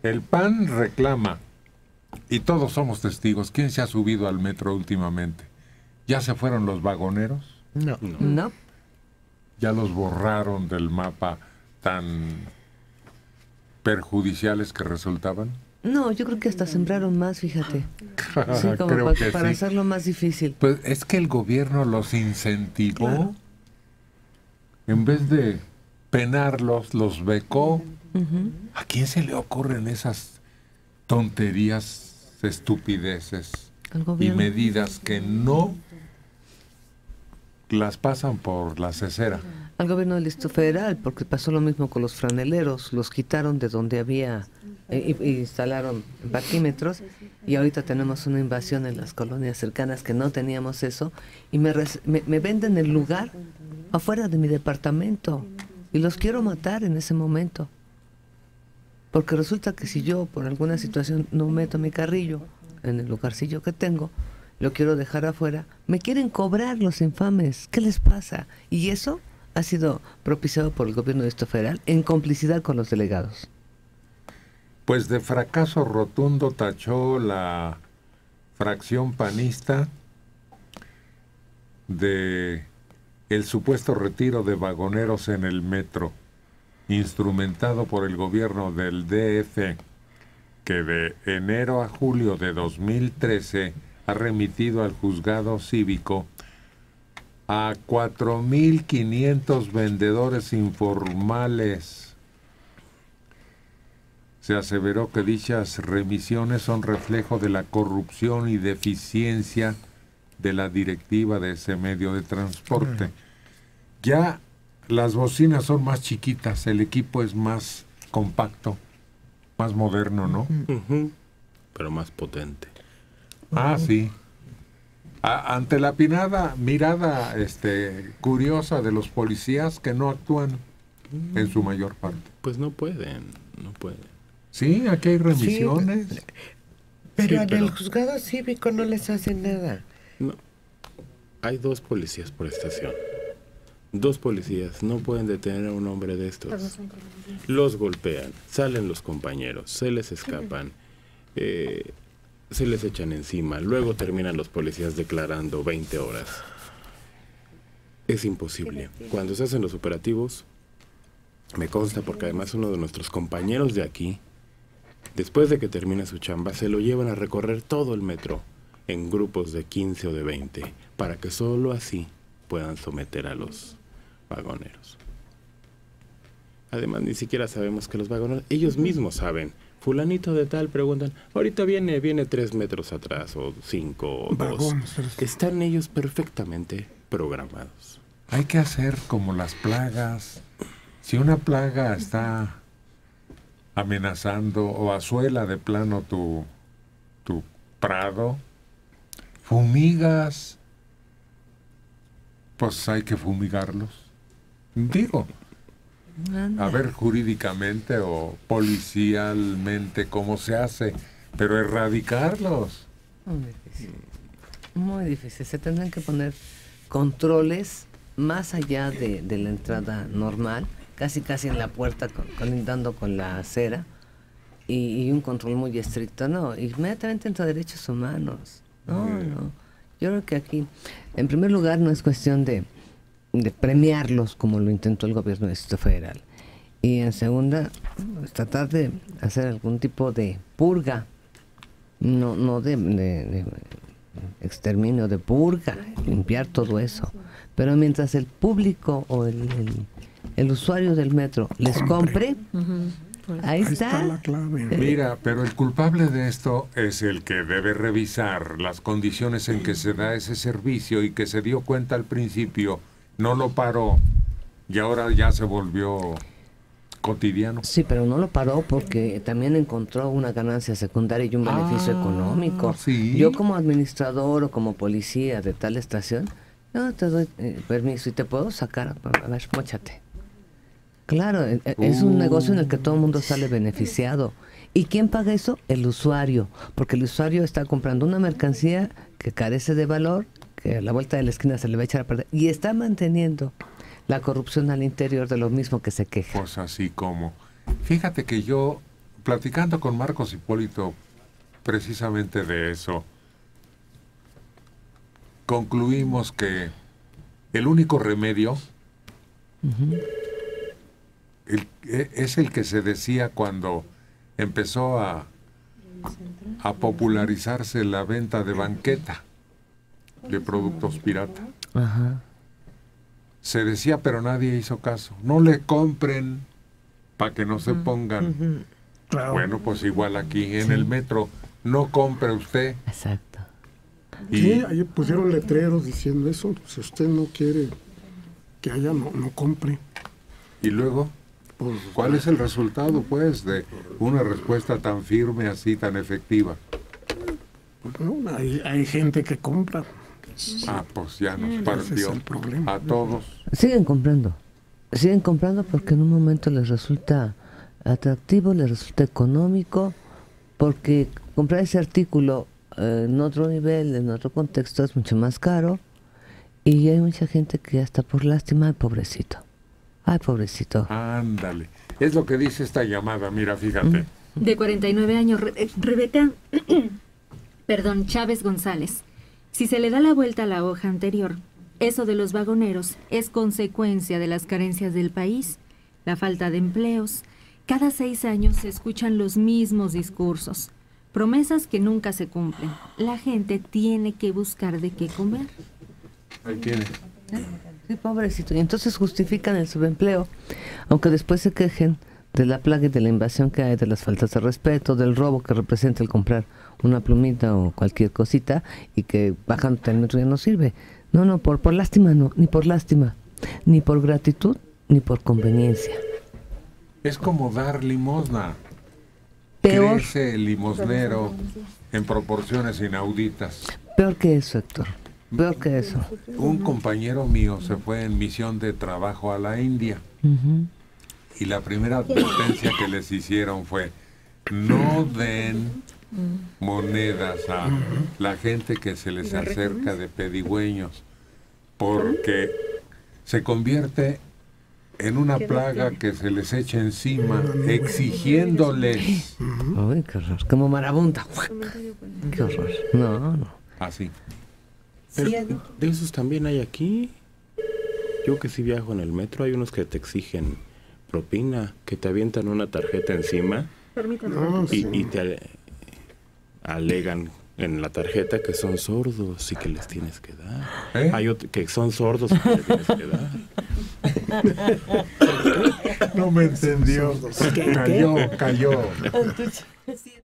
El PAN reclama, y todos somos testigos. ¿Quién se ha subido al metro últimamente? ¿Ya se fueron los vagoneros? No. No. ¿Ya los borraron del mapa tan perjudiciales que resultaban? No, yo creo que hasta sembraron más, fíjate. Sí, como Creo que para sí. hacerlo más difícil. Pues es que el gobierno los incentivó. En vez de penarlos, los becó. ¿A quién se le ocurren esas tonterías, estupideces Al y gobierno. medidas que no las pasan por la cesera? Al gobierno del Distrito Federal, porque pasó lo mismo con los franeleros, los quitaron de donde había, y instalaron parquímetros, y ahorita tenemos una invasión en las colonias cercanas que no teníamos eso, y me venden el lugar afuera de mi departamento, y los quiero matar en ese momento. Porque resulta que si yo por alguna situación no meto mi carrillo en el lugarcillo que tengo, lo quiero dejar afuera, me quieren cobrar los infames. ¿Qué les pasa? Y eso ha sido propiciado por el gobierno de Distrito Federal en complicidad con los delegados. Pues de fracaso rotundo tachó la fracción panista de el supuesto retiro de vagoneros en el metro, instrumentado por el gobierno del DF, que de enero a julio de 2013 ha remitido al juzgado cívico a 4.500 vendedores informales. Se aseveró que dichas remisiones son reflejo de la corrupción y deficiencia de la directiva de ese medio de transporte. Ya las bocinas son más chiquitas, el equipo es más compacto, más moderno, ¿no? Pero más potente. Ah, sí. Ante la mirada curiosa de los policías que no actúan en su mayor parte. Pues no pueden. Sí, aquí hay remisiones. Pero Sí, en el juzgado cívico no les hacen nada. No. Hay 2 policías por estación. 2 policías no pueden detener a un hombre de estos. Los golpean, salen los compañeros, se les escapan, se les echan encima, luego terminan los policías declarando 20 horas. Es imposible. Cuando se hacen los operativos, me consta porque además uno de nuestros compañeros de aquí, después de que termina su chamba, se lo llevan a recorrer todo el metro en grupos de 15 o de 20, para que solo así puedan someter a los vagoneros. Además, ni siquiera sabemos que los vagoneros, ellos mismos saben. Fulanito de tal, preguntan, ahorita viene 3 metros atrás, o 5, o 2. Están ellos perfectamente programados. Hay que hacer como las plagas. Si una plaga está amenazando o asuela de plano tu prado, fumigas. Pues hay que fumigarlos. Digo, a ver jurídicamente o policialmente cómo se hace, pero erradicarlos. Muy difícil. Muy difícil. Se tendrán que poner controles más allá de la entrada normal, casi en la puerta, colindando con la acera, y un control muy estricto. No, inmediatamente entra derechos humanos. No. Yo creo que aquí, en primer lugar, no es cuestión de premiarlos como lo intentó el gobierno del Distrito Federal. Y en segunda, pues, tratar de hacer algún tipo de purga, no de exterminio, de purga, limpiar todo eso. Pero mientras el público o el usuario del metro les compre, ahí está la clave. Mira, pero el culpable de esto es el que debe revisar las condiciones en que se da ese servicio y que se dio cuenta al principio, no lo paró y ahora ya se volvió cotidiano. Sí, pero no lo paró porque también encontró una ganancia secundaria y un beneficio económico. Sí. Yo como administrador o como policía de tal estación, yo te doy permiso y te puedo sacar. A ver, móchate. Claro, es un negocio en el que todo el mundo sale beneficiado. ¿Y quién paga eso? El usuario. Porque el usuario está comprando una mercancía que carece de valor, que a la vuelta de la esquina se le va a echar a perder, y está manteniendo la corrupción al interior de lo mismo que se queja. Pues así como. Fíjate que yo platicando con Marcos Hipólito precisamente de eso, concluimos que el único remedio es el que se decía cuando empezó a popularizarse la venta de banqueta de productos pirata. Ajá. Se decía, pero nadie hizo caso. No le compren para que no se pongan. Claro. Bueno, pues igual aquí en el metro, no compre usted. Exacto. Sí, ahí pusieron letreros diciendo eso. Si usted no quiere que haya, no compre. Y luego, Pues, ¿cuál es el resultado, pues, de una respuesta tan firme, así, tan efectiva? no, hay gente que compra. Ah, pues ya nos Ese es partió el problema. a todos. Siguen comprando porque en un momento les resulta atractivo, les resulta económico, porque comprar ese artículo en otro nivel, en otro contexto, es mucho más caro, y hay mucha gente que hasta por lástima, ay pobrecito, Ándale. Es lo que dice esta llamada, mira, fíjate. De 49 años, Rebeca, perdón, Chávez González. Si se le da la vuelta a la hoja anterior, eso de los vagoneros es consecuencia de las carencias del país, la falta de empleos. Cada 6 años se escuchan los mismos discursos, promesas que nunca se cumplen. La gente tiene que buscar de qué comer. Ahí tiene. sí, pobrecito, y entonces justifican el subempleo, aunque después se quejen de la plaga y de la invasión que hay, de las faltas de respeto, del robo que representa el comprar una plumita o cualquier cosita y que bajándote al metro ya no sirve. No, por lástima no, ni por lástima, ni por gratitud, ni por conveniencia. Es como dar limosna. Peor, Crece el limosnero en proporciones inauditas. peor que eso, Héctor, peor que eso. Un compañero mío se fue en misión de trabajo a la India Ujú. y la primera advertencia que les hicieron fue: no den monedas a la gente que se les acerca de pedigüeños, porque se convierte en una plaga que se les echa encima, exigiéndoles. Ay, qué horror, como marabunta. Qué horror. No. Así. Pero de esos también hay aquí. Yo que sí viajo en el metro, hay unos que te exigen propina, que te avientan una tarjeta encima No, sí. y te alegan en la tarjeta que son sordos y que les tienes que dar. ¿Eh? Hay otros que son sordos y que les tienes que dar. No me entendió. ¿Qué? Cayó.